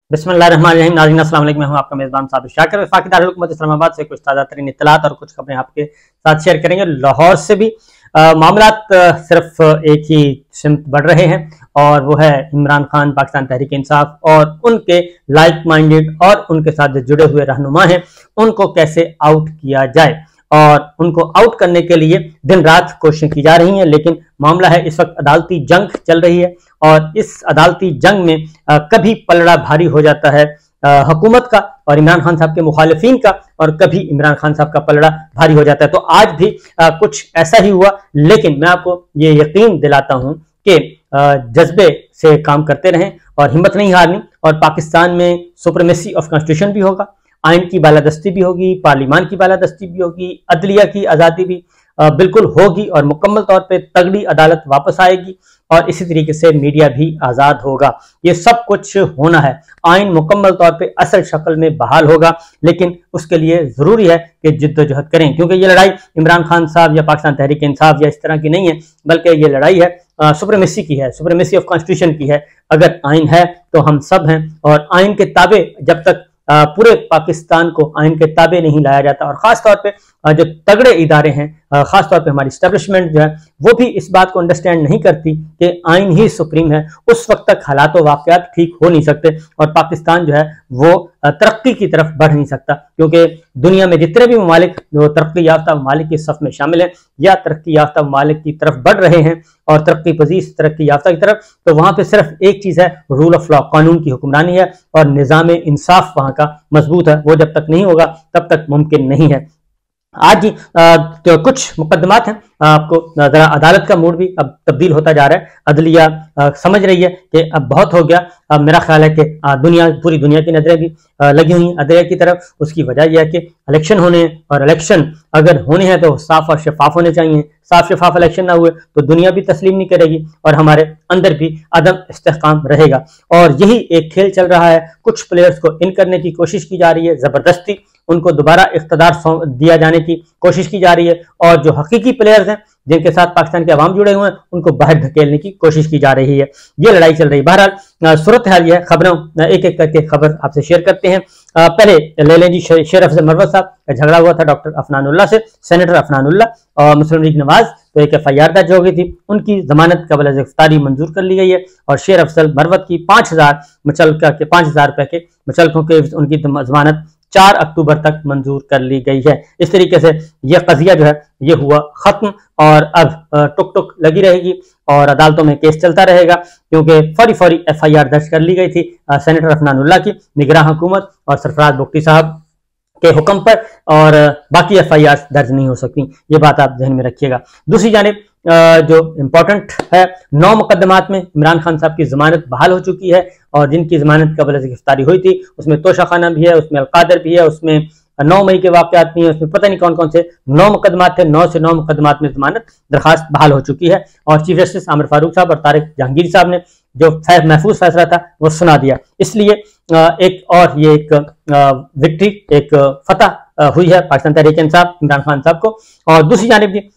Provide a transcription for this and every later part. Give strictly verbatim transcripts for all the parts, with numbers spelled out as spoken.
बिस्मिल्लाहिर्रहमानिर्रहीम। नाज़रीन अस्सलाम वालेकुम, मैं हूं आपका मेज़बान साबिर शाकिर। वफाकी दारुल हुकूमत इस्लामाबाद से कुछ ताज़ा तरीन इत्तलात और कुछ खबरें आपके साथ शेयर करेंगे। लाहौर से भी मामलात सिर्फ एक ही सिमत बढ़ रहे हैं और वो है इमरान खान, पाकिस्तान तहरीक इंसाफ और उनके लाइक माइंडेड और उनके साथ जो जुड़े हुए रहनुमा हैं उनको कैसे आउट किया जाए और उनको आउट करने के लिए दिन रात कोशिशें की जा रही हैं। लेकिन मामला है इस वक्त अदालती जंग चल रही है और इस अदालती जंग में आ, कभी पलड़ा भारी हो जाता है हुकूमत का और इमरान खान साहब के मुखालिफिन का, और कभी इमरान खान साहब का पलड़ा भारी हो जाता है। तो आज भी आ, कुछ ऐसा ही हुआ, लेकिन मैं आपको ये यकीन दिलाता हूं कि जज्बे से काम करते रहें और हिम्मत नहीं हारनी। और पाकिस्तान में सुप्रीमेसी ऑफ कॉन्स्टिट्यूशन भी होगा, आइन की बालादस्ती भी होगी, पार्लियामान की बालादस्ती भी होगी, अदलिया की आज़ादी भी बिल्कुल होगी और मुकम्मल तौर पे तगड़ी अदालत वापस आएगी और इसी तरीके से मीडिया भी आज़ाद होगा। ये सब कुछ होना है, आइन मुकम्मल तौर पे असल शक्ल में बहाल होगा, लेकिन उसके लिए ज़रूरी है कि जिद्दोजहद करें, क्योंकि ये लड़ाई इमरान खान साहब या पाकिस्तान तहरीक इंसाफ या इस तरह की नहीं है, बल्कि ये लड़ाई है सुप्रीमेसी की है, सुप्रीमेसी ऑफ कॉन्स्टिट्यूशन की है। अगर आइन है तो हम सब हैं और आइन के ताबे जब तक पूरे पाकिस्तान को आइन के ताबे नहीं लाया जाता, और खास तौर पे जो तगड़े इदारे हैं, खास तौर पे हमारी स्टैब्लिशमेंट जो है वो भी इस बात को अंडरस्टैंड नहीं करती कि आइन ही सुप्रीम है, उस वक्त तक हालात व वाक़यात ठीक हो नहीं सकते और पाकिस्तान जो है वो तरक्की की तरफ बढ़ नहीं सकता। क्योंकि दुनिया में जितने भी ममालिक जो तरक्की याफ्ता ममालिक की सफ में शामिल हैं या तरक्की याफ्ता ममालिक की तरफ बढ़ रहे हैं और तरक्की पजीर तरक्की याफ्ता की तरफ, तो वहां पे सिर्फ एक चीज है, रूल ऑफ लॉ, कानून की हुक्मरानी है और निज़ाम इंसाफ वहां का मजबूत है। वो जब तक नहीं होगा तब तक मुमकिन नहीं है। आज ही तो कुछ मुकदमात हैं, आपको जरा अदालत का मूड भी अब तब्दील होता जा रहा है। अदलिया आ, समझ रही है कि अब बहुत हो गया। अब मेरा ख्याल है कि आ, दुनिया पूरी दुनिया की नजरें भी आ, लगी हुई हैं अदलिया की तरफ। उसकी वजह यह है कि इलेक्शन होने हैं और इलेक्शन अगर होने हैं तो साफ और शफाफ होने चाहिए। साफ शफाफ इलेक्शन ना हुए तो दुनिया भी तस्लीम नहीं करेगी और हमारे अंदर भी अदम इस्तेहकाम रहेगा। और यही एक खेल चल रहा है, कुछ प्लेयर्स को इन करने की कोशिश की जा रही है, जबरदस्ती उनको दोबारा इख्तदार दिया जाने की कोशिश की जा रही है, और जो हकीकी प्लेयर्स हैं जिनके साथ पाकिस्तान के अवाम जुड़े हुए हैं उनको बाहर धकेलने की कोशिश की जा रही है। ये लड़ाई चल रही है। बहरहाल सूरत हाल यह खबरों एक एक करके खबर आपसे शेयर करते हैं। आ, पहले ले लें जी, शेर अफजल मरवत साहब का झगड़ा हुआ था डॉक्टर अफनानुल्लाह से, सेनेटर अफनानुल्लाह और मुस्लिम लीग नवाज, तो एक एफ आई आर दर्ज हो गई थी, उनकी जमानत कबल गिरफ्तारी मंजूर कर ली गई है और शेर अफजल मरवत की पांच हजार मुचलका के पांच हजार रुपए के मुचलकों के उनकी जमानत चार अक्टूबर तक मंजूर कर ली गई है। इस तरीके से यह कजिया जो है ये हुआ खत्म और अब टुक टुक लगी रहेगी और अदालतों में केस चलता रहेगा, क्योंकि फौरी फौरी एफ आई आर दर्ज कर ली गई थी सेनेटर अफनानुल्लाह की निगरान हुकूमत और सरफराज बुगटी साहब के हुक्म पर, और बाकी एफ आई आर दर्ज नहीं हो सकती। ये बात आप ध्यान में रखिएगा। दूसरी जानिब जो इम्पोर्टेंट है, नौ मुकदमात में इमरान खान साहब की जमानत बहाल हो चुकी है और जिनकी जमानत कबल से गिरफ्तारी हुई थी उसमें तोशा खाना भी है, उसमें अलकादर भी है, उसमें नौ मई के वाकयात भी है, उसमें पता नहीं कौन कौन से नौ मुकदमात थे। नौ से नौ मुकदमात में जमानत दरखास्त बहाल हो चुकी है और चीफ जस्टिस आमिर फारूक साहब और तारिक जहांगीर साहब ने जो महफूज फैसला था वो सुना दिया। इसलिए एक और ये एक विक्ट्री, एक फतह हुई है पाकिस्तान तहरीक इंसाफ इमरान खान साहब को। और दूसरी जानिब भी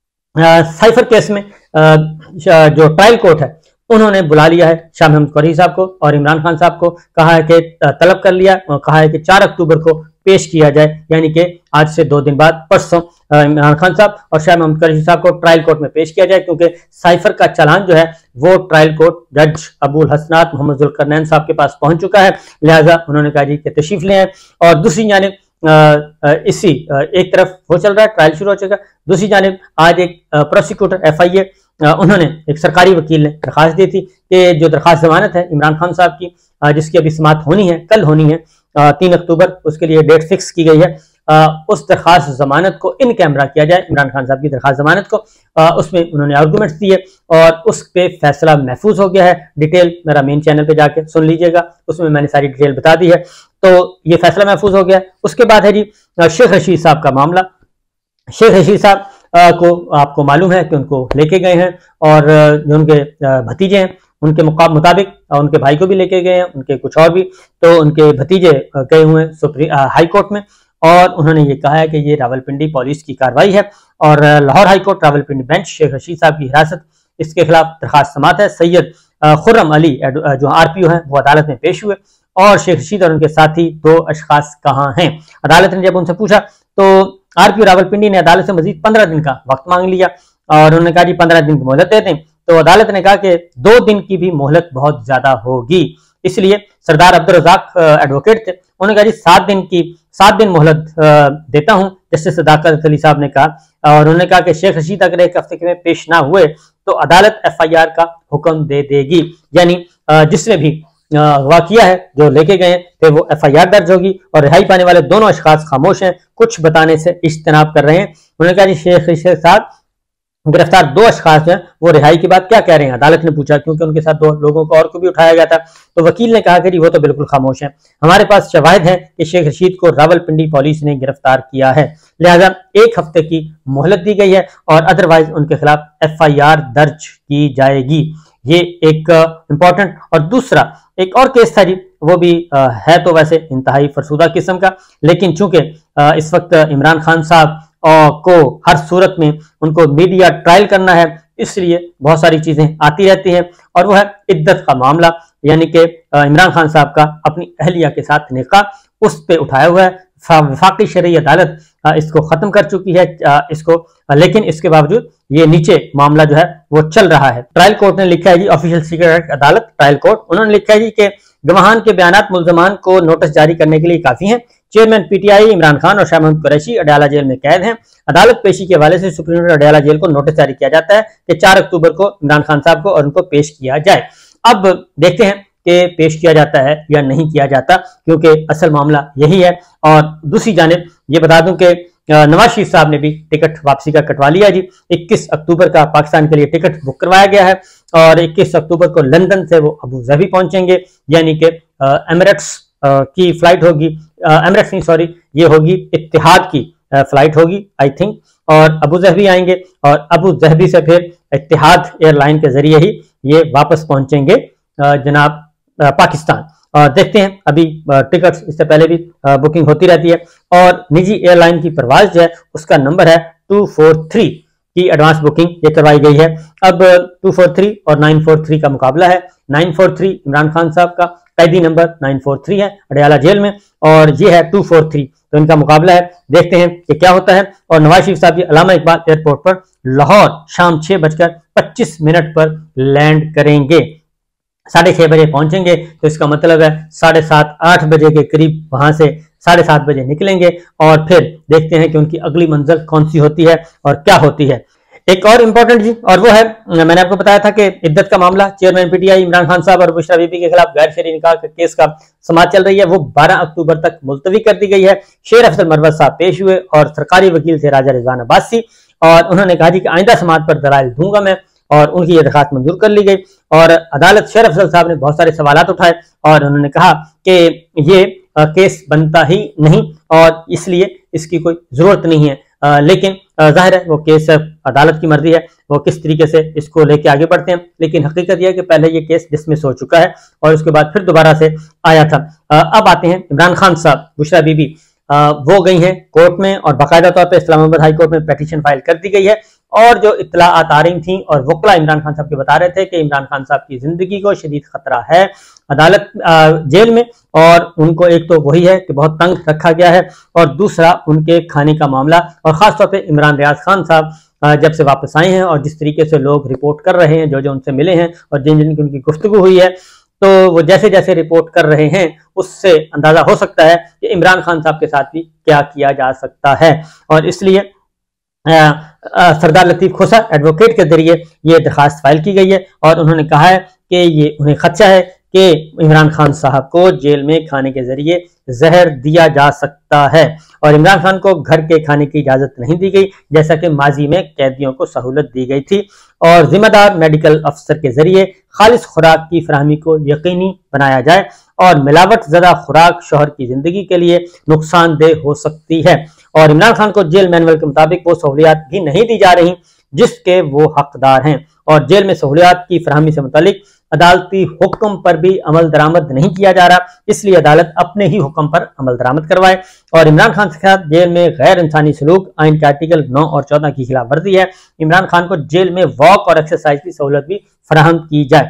साइफर केस में जो ट्रायल कोर्ट है उन्होंने बुला लिया है शाह महमूद कुरैशी साहब को और इमरान खान साहब को, कहा है कि तलब कर लिया और कहा है कि चार अक्टूबर को पेश किया जाए, यानी कि आज से दो दिन बाद परसों इमरान खान साहब और शाह महमूद कुरैशी साहब को ट्रायल कोर्ट में पेश किया जाए, क्योंकि साइफर का चालान जो है वो ट्रायल कोर्ट जज अबुल हसनात मोहम्मद जुल्करनैन साहब के पास पहुंच चुका है, लिहाजा उन्होंने कहा जी कि तशरीफ ले आए। और दूसरी जानिब इसी एक तरफ वो चल रहा है, ट्रायल शुरू हो चुका है, दूसरी जानिब आज एक प्रोसिक्यूटर एफ आई ए उन्होंने एक सरकारी वकील ने दरखास्त दी थी कि जो दरखास्त जमानत है इमरान खान साहब की, जिसकी अभी समाअत होनी है, कल होनी है तीन अक्टूबर, उसके लिए डेट फिक्स की गई है, उस दरखास्त जमानत को इन कैमरा किया जाए, इमरान खान साहब की दरखास्त जमानत को। उसमें उन्होंने आर्गूमेंट्स दिए और उस पे फैसला महफूज हो गया है। डिटेल मेरा मेन चैनल पे जाके सुन लीजिएगा, उसमें मैंने सारी डिटेल बता दी है। तो ये फैसला महफूज हो गया है। उसके बाद है जी शेख रशीद साहब का मामला। शेख रशीद साहब को आपको मालूम है कि उनको लेके गए हैं और जो उनके भतीजे हैं उनके मुताबिक उनके भाई को भी लेके गए हैं, उनके कुछ और भी, तो उनके भतीजे गए हुए हैं सुप्रीम हाई कोर्ट में और उन्होंने ये कहा है कि ये रावलपिंडी पुलिस की कार्रवाई है और Lahore high court Rawalpindi bench Sheikh Rashid साहब की हिरासत इसके खिलाफ दरखास्त समात है। सैयद खुर्रम अली जो आर पी ओ है वो अदालत में पेश हुए और शेख रशीद और उनके साथी दो अशखास कहाँ हैं। अदालत ने जब उनसे पूछा तो आरपी रावलपिंडी ने अदालत से मजीद पंद्रह दिन का वक्त मांग लिया और उन्होंने कहा जी पंद्रह दिन की मोहलत दे दें। तो अदालत ने कहा कि दो दिन की भी मोहलत बहुत ज्यादा होगी, इसलिए सरदार अब्दुल रज़ाक एडवोकेट थे, उन्होंने कहा जी सात दिन की सात दिन मोहलत देता हूं। जस्टिस सदाकत अली साहब ने कहा और उन्होंने कहा कि शेख रशीद अगर एक हफ्ते में पेश ना हुए तो अदालत एफ आई आर का हुक्म दे देगी, यानी जिसने भी अगवा किया है जो लेके गए फिर वो एफ आई आर दर्ज होगी और रिहाई पाने वाले दोनों अशखास खामोश हैं, कुछ बताने से इज्तनाब कर रहे हैं। उन्होंने कहा जी शेख रशीद के साथ गिरफ्तार दो अशखास हैं वो रिहाई के बाद क्या कह रहे हैं, अदालत ने पूछा, क्योंकि उनके साथ दो लोगों को और को भी उठाया गया था। तो वकील ने कहा कि जी वो तो बिल्कुल खामोश है, हमारे पास शवाहिद है कि शेख रशीद को रावलपिंडी पुलिस ने गिरफ्तार किया है, लिहाजा एक हफ्ते की मोहलत दी गई है और अदरवाइज उनके खिलाफ एफ आई आर दर्ज की जाएगी। ये एक इम्पोर्टेंट और दूसरा एक और केस था जी, वो भी आ, है तो वैसे इंतहाई फरसूदा किस्म का, लेकिन चूंकि इस वक्त इमरान खान साहब को हर सूरत में उनको मीडिया ट्रायल करना है, इसलिए बहुत सारी चीजें आती रहती हैं और वो है इद्दत का मामला, यानी कि इमरान खान साहब का अपनी अहलिया के साथ निकाह उस पे उठाया हुआ है। वफाकी शरई अदालत इसको खत्म कर चुकी है इसको, लेकिन इसके बावजूद ये नीचे मामला जो है वो चल रहा है। ट्रायल कोर्ट ने लिखा है जी, ऑफिशियल सीक्रेट अदालत ट्रायल कोर्ट, उन्होंने लिखा है जी कि गवाहान के बयानात मुल्जमान को नोटिस जारी करने के लिए काफी हैं। चेयरमैन पीटीआई इमरान खान और शाह महमूद कुरैशी अडयाला जेल में कैद हैं। अदालत पेशी के हवाले से सुप्रीम कोर्ट अडयाला जेल को नोटिस जारी किया जाता है कि चार अक्टूबर को इमरान खान साहब को और उनको पेश किया जाए। अब देखते हैं कि पेश किया जाता है या नहीं किया जाता, क्योंकि असल मामला यही है। और दूसरी जानिब ये बता दूं कि नवाज शरीफ साहब ने भी टिकट वापसी का कटवा लिया जी, इक्कीस अक्टूबर का पाकिस्तान के लिए टिकट बुक करवाया गया है और इक्कीस अक्टूबर को लंदन से वो अबू धाबी पहुंचेंगे, यानी कि एमिरेट्स की फ्लाइट होगी, एमिरेट्स नहीं सॉरी ये होगी इत्तिहाद की फ्लाइट होगी आई थिंक, और अबू धाबी आएंगे और अबू धाबी से फिर इत्तिहाद एयरलाइन के जरिए ही ये वापस पहुंचेंगे जनाब पाकिस्तान। और देखते हैं, अभी टिकट्स इससे पहले भी बुकिंग होती रहती है और निजी एयरलाइन की परवाज जो है उसका नंबर है टू फोर थ्री की एडवांस बुकिंग ये करवाई गई है। अब टू फोर थ्री और नाइन फोर थ्री का मुकाबला है। Nine four three Imran Khan साहब का कैदी नंबर नाइन फोर थ्री है अडयाला जेल में और ये है टू फोर थ्री, तो इनका मुकाबला है, देखते हैं कि क्या होता है। और नवाज शरीफ साहब अल्लामा इकबाल एयरपोर्ट पर लाहौर शाम छह बजकर पच्चीस मिनट पर लैंड करेंगे, साढ़े छह बजे पहुंचेंगे, तो इसका मतलब है साढ़े सात आठ बजे के करीब वहां से साढ़े सात बजे निकलेंगे और फिर देखते हैं कि उनकी अगली मंजिल कौन सी होती है और क्या होती है। एक और इम्पोर्टेंट जी, और वो है मैंने आपको बताया था कि इद्दत का मामला, चेयरमैन पीटीआई इमरान खान साहब और बुशरा बीबी के खिलाफ गैर शरई निकाह के केस का समाअत चल रही है, वो बारह अक्टूबर तक मुलतवी कर दी गई है। शेर अफजल मरवत साहब पेश हुए और सरकारी वकील थे राजा रिजवान अब्बासी और उन्होंने कहा जी कि आइंदा समाअत पर दलाइल दूंगा मैं, और उनकी ये दरखास्त मंजूर कर ली गई। और अदालत शेर अफजल साहब ने बहुत सारे सवालात उठाए और उन्होंने कहा कि ये केस बनता ही नहीं और इसलिए इसकी कोई जरूरत नहीं है, आ, लेकिन जाहिर है वो केस अदालत की मर्जी है वो किस तरीके से इसको लेके आगे बढ़ते हैं, लेकिन हकीकत यह है कि पहले ये केस डिसमिस हो चुका है और उसके बाद फिर दोबारा से आया था। आ, अब आते हैं इमरान खान साहब, बुशरा बीबी आ, वो गई हैं कोर्ट में और बाकायदा तौर पर इस्लामाबाद हाई कोर्ट में पेटिशन फाइल कर दी गई है और जो इत्तलाआत आ रही थी और वकला इमरान खान साहब के बता रहे थे कि इमरान खान साहब की जिंदगी को शदीद खतरा है अदालत जेल में, और उनको एक तो वही है कि बहुत तंग रखा गया है और दूसरा उनके खाने का मामला, और खासतौर पर इमरान रियाज खान साहब जब से वापस आए हैं और जिस तरीके से लोग रिपोर्ट कर रहे हैं, जो जो उनसे मिले हैं और जिन जिन की उनकी गुफ्तगू हुई है, तो वो जैसे जैसे रिपोर्ट कर रहे हैं उससे अंदाजा हो सकता है कि इमरान खान साहब के साथ भी क्या किया जा सकता है। और इसलिए सरदार लतीफ खोसा एडवोकेट के जरिए ये दरखास्त फाइल की गई है और उन्होंने कहा है कि ये उन्हें खदशा है कि इमरान खान साहब को जेल में खाने के जरिए जहर दिया जा सकता है और इमरान खान को घर के खाने की इजाजत नहीं दी गई जैसा कि माजी में कैदियों को सहूलत दी गई थी, और जिम्मेदार मेडिकल अफसर के जरिए खालिस खुराक की फराहमी को यकीनी बनाया जाए और मिलावट ज़दा खुराक शोहर की जिंदगी के लिए नुकसानदेह हो सकती है। और इमरान खान को जेल मैनुअल के मुताबिक वो सहूलियात भी नहीं दी जा रही जिसके वो हकदार हैं और जेल में सहूलियात की फराहमी से मुतालिक अदालती हुक्म पर भी अमल दरामद नहीं किया जा रहा, इसलिए अदालत अपने ही हुक्म पर अमल दरामद करवाए। और इमरान खान के साथ जेल में गैर इंसानी सलूक आइन के आर्टिकल नौ और चौदह की खिलाफ वर्जी है। इमरान खान को जेल में वॉक और एक्सरसाइज की सहूलत भी फराहम की जाए।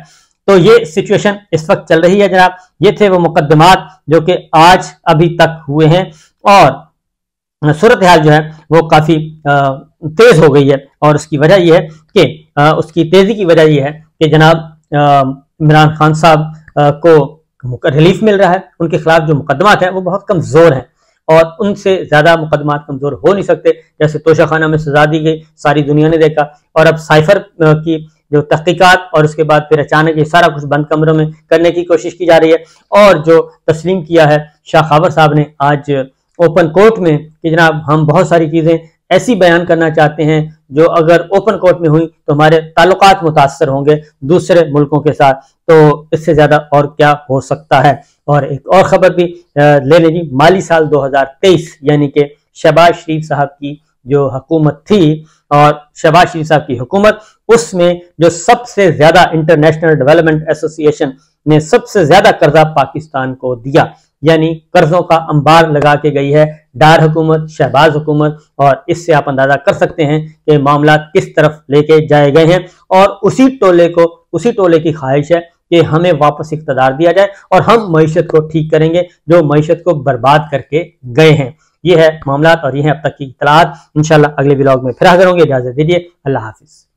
तो ये सिचुएशन इस वक्त चल रही है जनाब। ये थे वो मुकदमात जो कि आज अभी तक हुए हैं और सूरत हाल जो है वो काफी तेज हो गई है। और उसकी वजह यह है कि उसकी तेजी की वजह यह है कि जनाब इमरान खान साहब को रिलीफ मिल रहा है। उनके खिलाफ जो मुकदमात हैं वो बहुत कमजोर हैं और उनसे ज्यादा मुकदमात कमजोर हो नहीं सकते। जैसे तोशाखाना में सजा दी गई, सारी दुनिया ने देखा, और अब साइफर की जो तहकीकात और उसके बाद फिर अचानक ये सारा कुछ बंद कमरों में करने की कोशिश की जा रही है। और जो तस्लीम किया है शाह खबर साहब ने आज ओपन कोर्ट में कि जनाब हम बहुत सारी चीजें ऐसी बयान करना चाहते हैं जो अगर ओपन कोर्ट में हुई तो हमारे ताल्लुकात मुतासर होंगे दूसरे मुल्कों के साथ, तो इससे ज्यादा और क्या हो सकता है। और एक और खबर भी ले लीजिए, माली साल दो हजार तेईस यानी कि शहबाज शरीफ साहब की जो हुकूमत थी और शहबाज शरीफ साहब की हुकूमत, उसमें जो सबसे ज्यादा इंटरनेशनल डेवलपमेंट एसोसिएशन ने सबसे ज्यादा कर्जा पाकिस्तान को दिया, यानी कर्जों का अंबार लगा के गई है डार हुकूमत, शहबाज हुकूमत। और इससे आप अंदाजा कर सकते हैं कि मामला किस तरफ लेके जाए गए हैं। और उसी टोले को उसी टोले की ख्वाहिश है कि हमें वापस इख्तियार दिया जाए और हम मईशत को ठीक करेंगे जो मईशत को बर्बाद करके गए हैं। ये है मामला और ये है अब तक की इत्तलात। इंशाल्लाह अगले व्लॉग में फिर हाजिर होंगे। इजाजत दीजिए, अल्लाह हाफिज।